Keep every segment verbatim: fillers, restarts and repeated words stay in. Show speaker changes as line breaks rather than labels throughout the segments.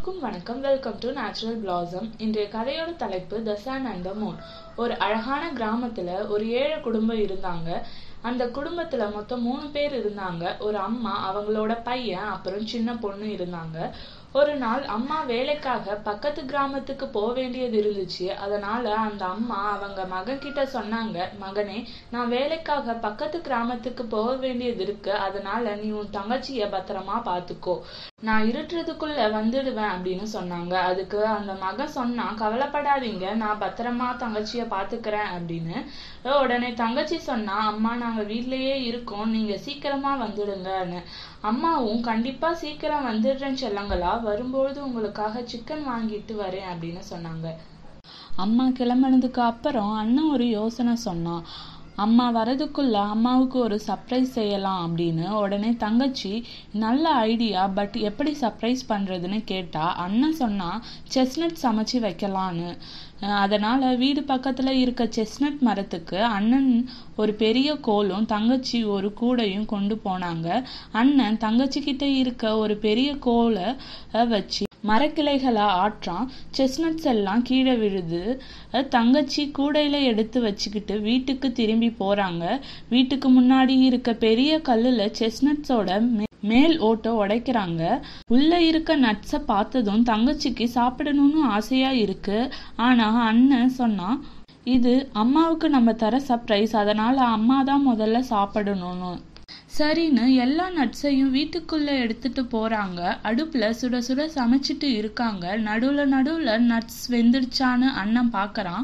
எல்லோருக்கும் வணக்கம். Welcome to natural blossom. இன்றைய கதையோட தலைப்பு the sun and the moon. ஒரு அழகான கிராமத்துல ஒரு ஏழை குடும்பம் இருந்தாங்க. அந்த குடும்பத்துல மொத்தம் மூணு பேர் இருந்தாங்க. ஒரு அம்மா, அவங்களோட பையன், அப்புறம் சின்ன பொண்ணு இருந்தாங்க. ஒரு நாள் அம்மா வேலைக்காக பக்கத்து கிராமத்துக்கு போக வேண்டியது இருந்துச்சு. அதனால அந்த அம்மா அவங்க மகன் கிட்ட சொன்னாங்க, மகனே, நான் வேலைக்காக பக்கத்து கிராமத்துக்கு போக வேண்டியது இருக்கு. அதனால நீ உன் தங்கச்சிய பத்திரமா பாத்துக்கோ, நான் இருட்டுறதுக்குள்ள வந்துடுவேன் அப்படின்னு சொன்னாங்க. அதுக்கு அந்த மகன் சொன்னா, கவலைப்படாதீங்க, நான் பத்திரமா தங்கச்சிய பாத்துக்கிறேன் அப்படின்னு. உடனே தங்கச்சி சொன்னா, அம்மா, நாங்க வீட்லயே இருக்கோம், நீங்க சீக்கிரமா வந்துடுங்கன்னு. அம்மாவும், கண்டிப்பா சீக்கிரம் வந்துடுறேன் செல்லங்களா, வரும்போது உங்களுக்காக சிக்கன் வாங்கிட்டு வரேன் அப்படின்னு சொன்னாங்க. அம்மா கிளம்பினதுக்கு அப்புறம் அண்ணன் ஒரு யோசனை சொன்னான். அம்மா வரதுக்குள்ள அம்மாவுக்கு ஒரு சர்ப்ரைஸ் செய்யலாம் அப்படின்னு. உடனே தங்கச்சி, நல்ல ஐடியா, பட் எப்படி சர்ப்ரைஸ் பண்றதுன்னு கேட்டா. அண்ணன் சொன்னா, செஸ்னட் சமைச்சு வைக்கலான்னு. அதனால வீடு பக்கத்துல இருக்க செஸ்னட் மரத்துக்கு அண்ணன் ஒரு பெரிய கோலும் தங்கச்சி ஒரு கூடையும் கொண்டு போனாங்க. அண்ணன் தங்கச்சி கிட்ட இருக்க ஒரு பெரிய கோலை வச்சு மரக்கிளைகளை ஆற்றான். செஸ்னட்ஸ் எல்லாம் கீழே விழுது. தங்கச்சி கூடையில எடுத்து வச்சுக்கிட்டு வீட்டுக்கு திரும்பி போறாங்க. வீட்டுக்கு முன்னாடி இருக்க பெரிய கல்லுல செஸ்னட்ஸோட மேல் ஓட்டை உடைக்கிறாங்க. உள்ள இருக்க நட்ஸை பார்த்ததும் தங்கச்சிக்கு சாப்பிடணும்னு ஆசையா இருக்கு. ஆனா அண்ணன் சொன்னா, இது அம்மாவுக்கு நம்ம தர சர்ப்ரைஸ், அதனால அம்மா தான் முதல்ல சாப்பிடணும்னு. சரின்னு எல்லா நட்ஸையும் வீட்டுக்குள்ள எடுத்துட்டு போறாங்க. அடுப்புல சுட சுட சமைச்சிட்டு இருக்காங்க. நடுவுல நடுவுல நட்ஸ் வெந்துடுச்சான்னு அண்ணன் பாக்குறான்.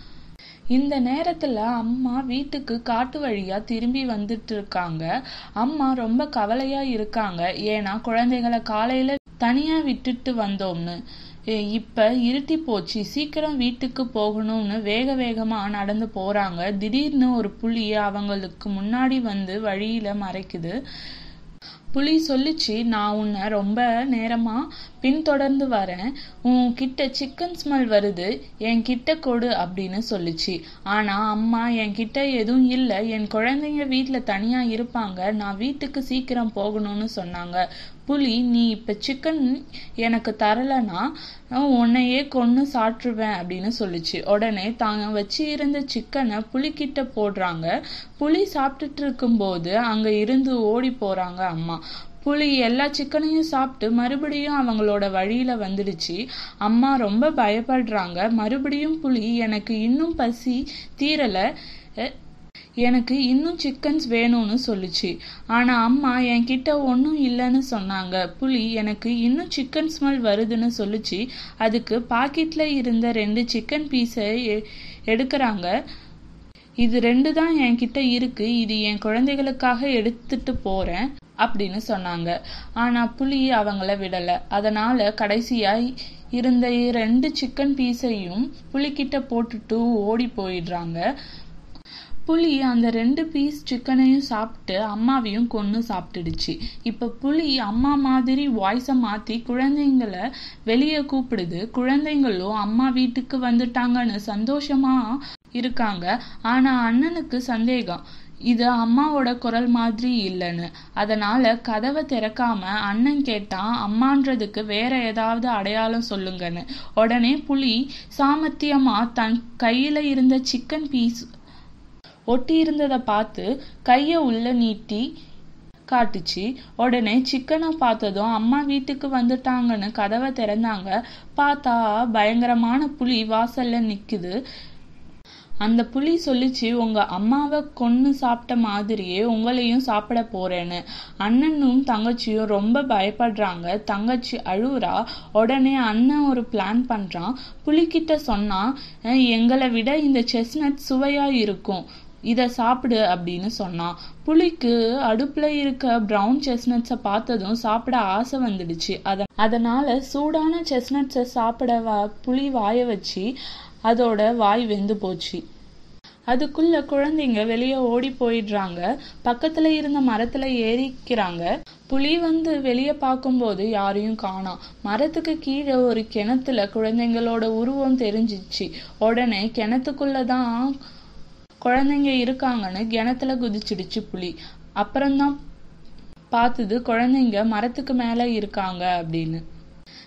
இந்த நேரத்துல அம்மா வீட்டுக்கு காட்டு வழியா திரும்பி வந்துட்டு இருக்காங்க. அம்மா ரொம்ப கவலையா இருக்காங்க. ஏன்னா குழந்தைகளை காலையில தனியா விட்டுட்டு வந்தோம்னு. இப்ப இருட்டி போச்சு, சீக்கிரம் வீட்டுக்கு போகணும்னு வேக வேகமா நடந்து போறாங்க. திடீர்னு ஒரு புலி அவங்களுக்கு முன்னாடி வந்து வழியில மறைக்குது. புலி சொல்லிச்சு, நான் உன்னை ரொம்ப நேரமா பின்தொடர்ந்து வரேன், உன் கிட்ட சிக்கன் ஸ்மெல் வருது, என் கிட்ட கொடு அப்படின்னு சொல்லிச்சு. ஆனா அம்மா, என் கிட்ட எதுவும் இல்லை, என் குழந்தைங்க வீட்டுல தனியா இருப்பாங்க, நான் வீட்டுக்கு சீக்கிரம் போகணும்னு சொன்னாங்க. புலி, நீ இப்ப சிக்கன் எனக்கு தரலனா உன்னையே கொன்னு சாற்றுவேன் அப்படின்னு சொல்லிச்சு. உடனே தாங்க வச்சு இருந்த சிக்கனை புலிகிட்ட போடுறாங்க. புலி சாப்பிட்டுட்டு இருக்கும் போது அங்க இருந்து ஓடி போறாங்க அம்மா. புலி எல்லா சிக்கனையும் சாப்பிட்டு மறுபடியும் அவங்களோட வழியில வந்துடுச்சு. அம்மா ரொம்ப பயப்படுறாங்க. மறுபடியும் புலி, எனக்கு இன்னும் பசி தீரல, எனக்கு இன்னும் சிக்கன்ஸ் வேணும்னு சொல்லிச்சு. ஆனா அம்மா, என்கிட்ட ஒன்னும் இல்லைன்னு சொன்னாங்க. புலி, எனக்கு இன்னும் சிக்கன் ஸ்மெல் வருதுன்னு சொல்லிச்சு. அதுக்கு பாக்கெட்ல இருந்த ரெண்டு சிக்கன் பீஸை எடுக்கிறாங்க. இது ரெண்டு தான் என்கிட்ட இருக்கு, இது என் குழந்தைகளுக்காக எடுத்துட்டு போறேன் அப்படின்னு சொன்னாங்க. ஆனா புலி அவங்கள விடல. அதனால கடைசியா இருந்த ரெண்டு சிக்கன் பீஸையும் புலிகிட்ட போட்டுட்டு ஓடி போயிடுறாங்க. புலி அந்த ரெண்டு பீஸ் சிக்கனையும் சாப்பிட்டு அம்மாவையும் கொன்னு சாப்பிட்டுடுச்சு. இப்ப புலி அம்மா மாதிரி வாய்ஸை மாத்தி குழந்தைங்களை வெளியே கூப்பிடுது. குழந்தைங்களும் அம்மா வீட்டுக்கு வந்துட்டாங்கன்னு சந்தோஷமா இருக்காங்க. ஆனா அண்ணனுக்கு சந்தேகம், இது அம்மாவோட குரல் மாதிரி இல்லைன்னு. அதனால கதவை திறக்காம அண்ணன் கேட்டான், அம்மான்றதுக்கு வேற ஏதாவது அடையாளம் சொல்லுங்கன்னு. உடனே புலி சாமர்த்தியமா தன் கையில இருந்த சிக்கன் பீஸ் ஒட்டி இருந்ததை பார்த்து கைய உள்ள நீட்டி காட்டுச்சு. உடனே சிக்கனை பார்த்ததும் அம்மா வீட்டுக்கு வந்துட்டாங்கன்னு கதவை திறந்தாங்க. பார்த்தா பயங்கரமான புலி வாசல்ல நிக்குது. அந்த புலி சொல்லிச்சு, உங்க அம்மாவை கொன்னு சாப்பிட்ட மாதிரியே உங்களையும் சாப்பிட போறேன்னு. அண்ணனும் தங்கச்சியும் ரொம்ப பயப்படுறாங்க. தங்கச்சி அழுவுறா. உடனே அண்ணன் ஒரு பிளான் பண்றான். புலிகிட்ட சொன்னா, எங்களை விட இந்த செஸ்னட் சுவையா இருக்கும், இத சாப்பிடு அப்படின்னு சொன்னான். புலிக்கு அடுப்புல இருக்க பிரவுன் செஸ்னட்ஸை பார்த்ததும் சாப்பிட ஆசை வந்துடுச்சு. அத அதனால சூடான செஸ்னட்ஸை சாப்பிட வா புலி வாய வச்சு அதோட வாய் வெந்து போச்சு. அதுக்குள்ள குழந்தைங்க வெளியே ஓடி போயிடுறாங்க. பக்கத்துல இருந்த மரத்துல ஏறிக்கிறாங்க. புலி வந்து வெளியே பார்க்கும்போது யாரையும் காணோம். மரத்துக்கு கீழே ஒரு கிணத்துல குழந்தைங்களோட உருவம் தெரிஞ்சிச்சு. உடனே கிணத்துக்குள்ளதான் குழந்தைங்க இருக்காங்கன்னு கிணத்துல குதிச்சிடுச்சு புலி. அப்புறம்தான் பார்த்தது குழந்தைங்க மரத்துக்கு மேல இருக்காங்க அப்படின்னு.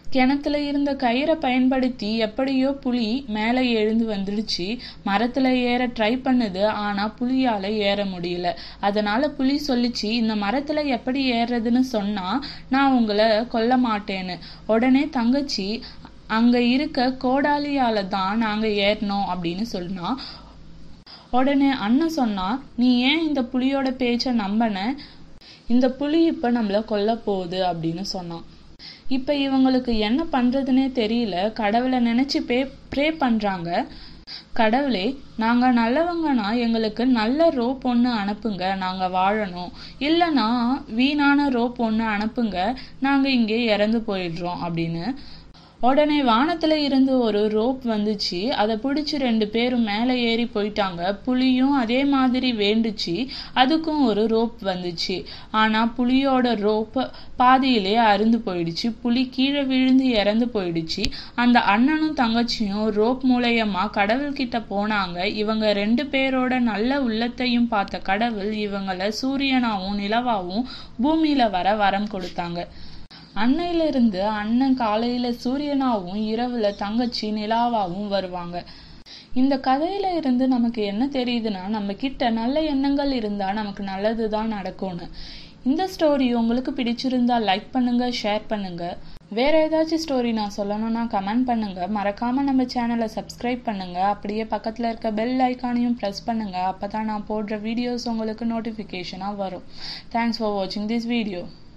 கிணத்துல இருந்த கயிறை பயன்படுத்தி எப்படியோ புலி மேலே எழுந்து வந்துடுச்சு. மரத்துல ஏற ட்ரை பண்ணுது, ஆனா புலியால ஏற முடியல. அதனால புலி சொல்லிச்சு, இந்த மரத்துல எப்படி ஏறுறதுன்னு சொன்னா நான் உங்களை கொல்ல மாட்டேன்னு. உடனே தங்கச்சி, அங்க இருக்க கோடாலியால தான் நாங்க ஏறணும் அப்படின்னு சொன்னா. உடனே அண்ணன் சொன்னா, நீ ஏன் இந்த புலியோட பேச்ச நம்பன? இந்த புலி இப்ப நம்மள கொல்ல போகுது அப்படின்னு சொன்னான். இப்ப இவங்களுக்கு என்ன பண்றதுன்னே தெரியல. கடவுளை நினைச்சு பே ப்ரே பண்றாங்க. கடவுளே, நாங்க நல்லவங்கன்னா எங்களுக்கு நல்ல ரோப் ஒன்று அனுப்புங்க, நாங்க வாழணும். இல்லைன்னா வீணான ரோப் ஒன்று அனுப்புங்க, நாங்க இங்கே இறந்து போயிடுறோம் அப்படின்னு. உடனே வானத்துல இருந்து ஒரு ரோப் வந்துச்சு. அதை பிடிச்சி ரெண்டு பேரும் மேலே ஏறி போயிட்டாங்க. புலியும் அதே மாதிரி வேண்டுச்சு, அதுக்கும் ஒரு ரோப் வந்துச்சு. ஆனா புலியோட ரோப் பாதியிலே அருந்து போயிடுச்சு. புலி கீழே விழுந்து இறந்து போயிடுச்சு. அந்த அண்ணனும் தங்கச்சியும் ரோப் மூலயமா கடவுள்கிட்ட போனாங்க. இவங்க ரெண்டு பேரோட நல்ல உள்ளத்தையும் பார்த்த கடவுள் இவங்களை சூரியனாவும் நிலவாவும் பூமியில வர வரம் கொடுத்தாங்க. அன்னையில இருந்து அண்ணன் காலையில சூரியனாவும் இரவுல தங்கச்சி நிலாவாவும் வருவாங்க. இந்த கதையில இருந்து நமக்கு என்ன தெரியுதுன்னா, நம்ம கிட்ட நல்ல எண்ணங்கள் இருந்தா நமக்கு நல்லதுதான் நடக்கும்னு. இந்த ஸ்டோரி உங்களுக்கு பிடிச்சிருந்தா லைக் பண்ணுங்க, ஷேர் பண்ணுங்க. வேற ஏதாச்சும் ஸ்டோரி நான் சொல்லணும்னா கமெண்ட் பண்ணுங்க. மறக்காம நம்ம சேனலை சப்ஸ்கிரைப் பண்ணுங்க. அப்படியே பக்கத்துல இருக்க பெல் ஐக்கானையும் ப்ரெஸ் பண்ணுங்க. அப்பதான் நான் போடுற வீடியோஸ் உங்களுக்கு நோட்டிஃபிகேஷனா வரும். தேங்க்ஸ் ஃபார் வாட்சிங் திஸ் வீடியோ.